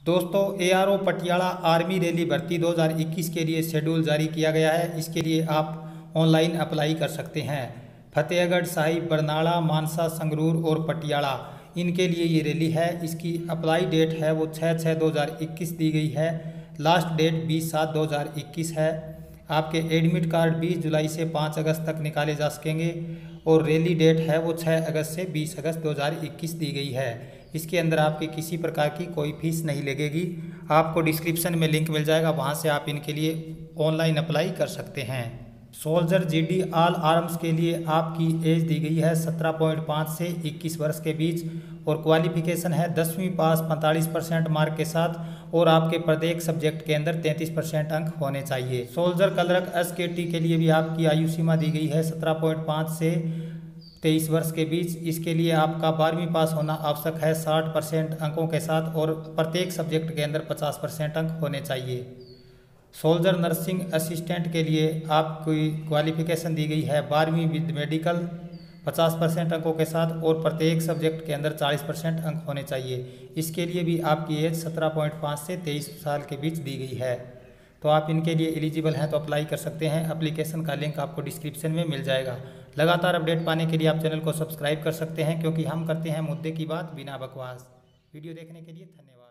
दोस्तों ARO Patiala army rally भर्ती 2021 के लिए शेड्यूल जारी किया गया है। इसके लिए आप ऑनलाइन अप्लाई कर सकते हैं। फतेहगढ़ साहिब, बरनाला, मानसा, संगरूर और पटियाला, इनके लिए ये रैली है। इसकी अप्लाई डेट है वो 6/6/2021 दी गई है। लास्ट डेट 20/7/2021 है। आपके एडमिट कार्ड 20 जुलाई से 5 अगस्त तक निकाले जा सकेंगे और रैली डेट है वो 6 अगस्त से 20 अगस्त 2021 दी गई है। इसके अंदर आपकी किसी प्रकार की कोई फीस नहीं लगेगी। आपको डिस्क्रिप्शन में लिंक मिल जाएगा, वहां से आप इनके लिए ऑनलाइन अप्लाई कर सकते हैं। सोल्जर जीडी ऑल आर्म्स के लिए आपकी एज दी गई है 17.5 से 21 वर्ष के बीच और क्वालिफिकेशन है 10वीं पास 45% मार्क के साथ और आपके प्रत्येक सब्जेक्ट के अंदर 33% अंक होने चाहिए। सोल्जर क्लर्क एसकेटी के लिए भी आपकी आयु सीमा दी गई है 17.5 से 23 वर्ष के बीच। इसके लिए आपका 12वीं पास होना आवश्यक है 60% अंकों के साथ और प्रत्येक सब्जेक्ट के अंदर 50% अंक होने चाहिए। सोल्जर नर्सिंग असिस्टेंट के लिए आपकी क्वालिफिकेशन दी गई है 12वीं विद मेडिकल 50% अंकों के साथ और प्रत्येक सब्जेक्ट के अंदर 40% अंक होने चाहिए। इसके लिए भी आपकी एज 17.5 से 23 साल के बीच दी गई है। तो आप इनके लिए एलिजिबल हैं तो अप्लाई कर सकते हैं। एप्लीकेशन का लिंक आपको डिस्क्रिप्शन में मिल जाएगा। लगातार अपडेट पाने के लिए आप चैनल को सब्सक्राइब कर सकते हैं, क्योंकि हम करते हैं मुद्दे की बात बिना बकवास। वीडियो देखने के लिए धन्यवाद।